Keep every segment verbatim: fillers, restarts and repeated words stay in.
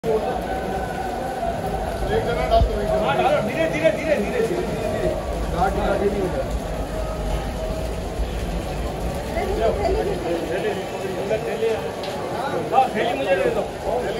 धीरे धीरे धीरे धीरे थैली मुझे दे दो।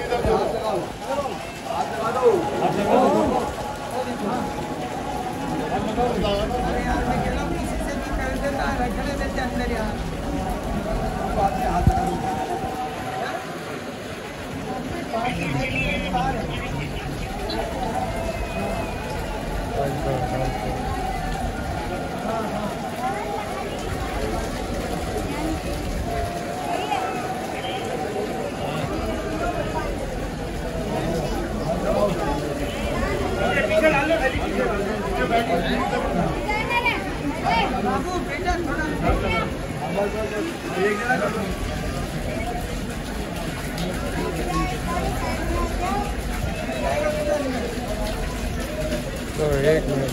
तो एक मिनट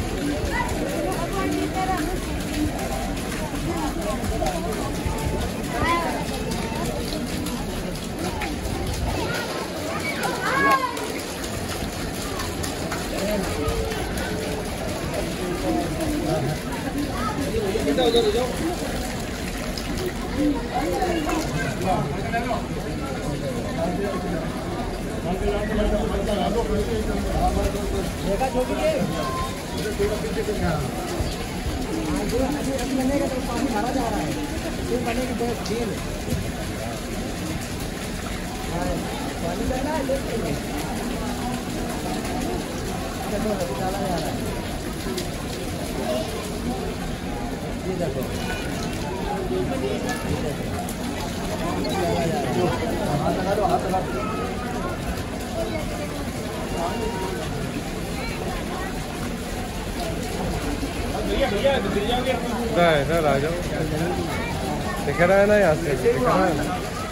इधर आ जाओ, दिख रहा है ना यहाँ से, दिख रहा है ना।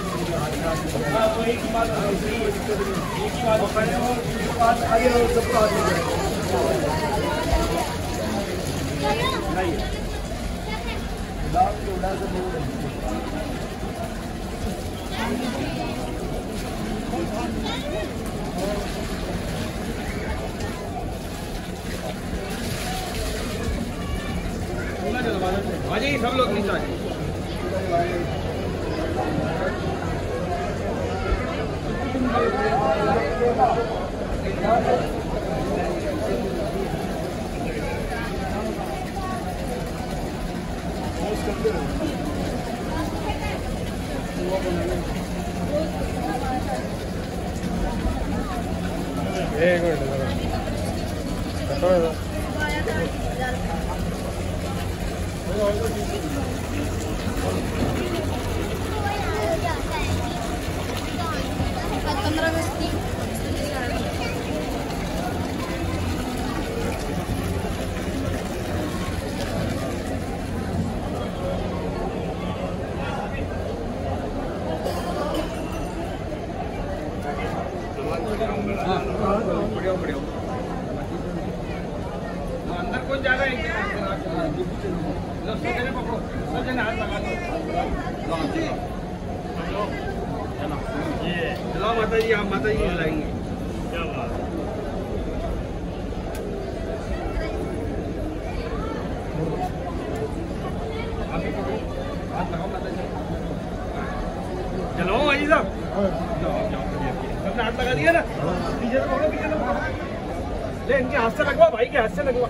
जी सब लोग नीचे आए। एक मिनट अंदर कोई जा रहा है क्या? पकड़ो सब जने हाथ लगा दो। चलो माता जी, आप माता जी हिलाएंगे। क्या बात है। हाथ लगाओ माता जी। चलो भाई साहब, सबने हाथ लगा दिया ना। पीछे से पकड़ो, पीछे से पकड़ो। ले इनके हाथ से लगवा, भाई के हाथ से लगवा।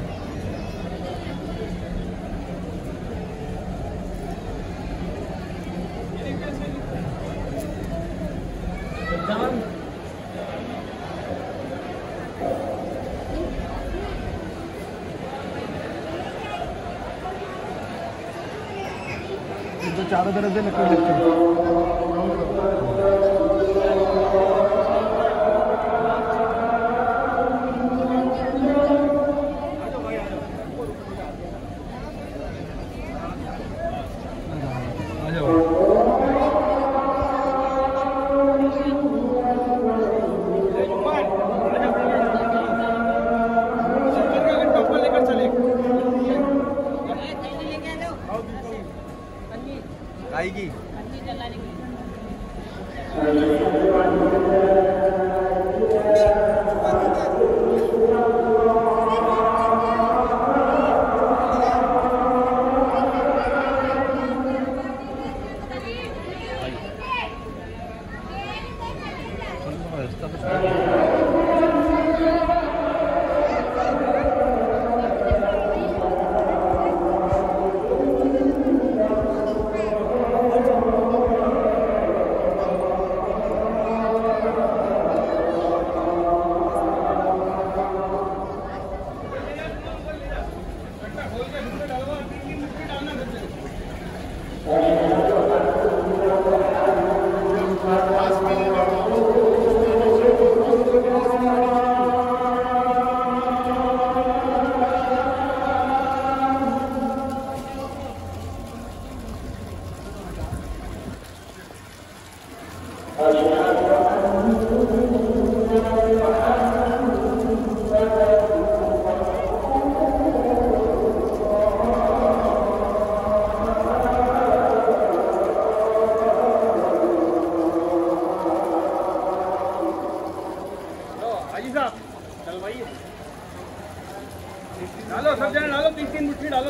तो चारों तरफ से लकड़ी लगती है। आएगी। डालो सब जने डालो, तीन तीन मुट्ठी डालो।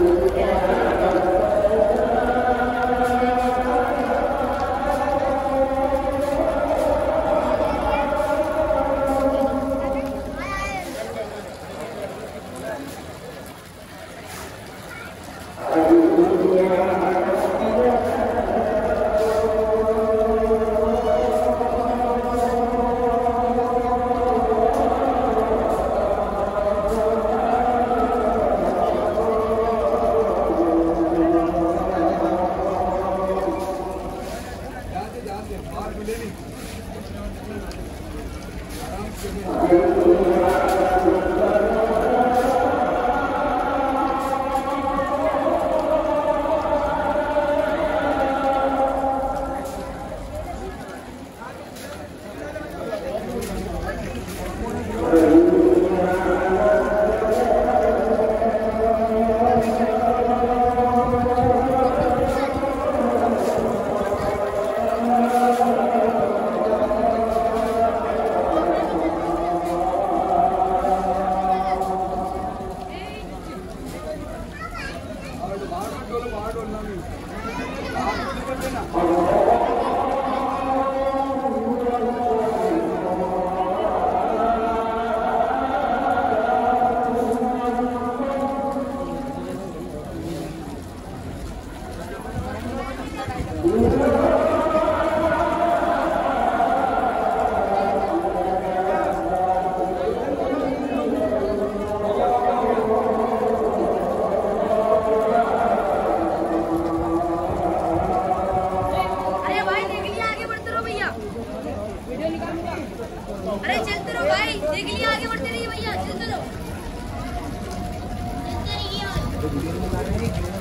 अरे चलते रहो भाई, देख लिया, आगे बढ़ते रहिए भैया, चलते रहो।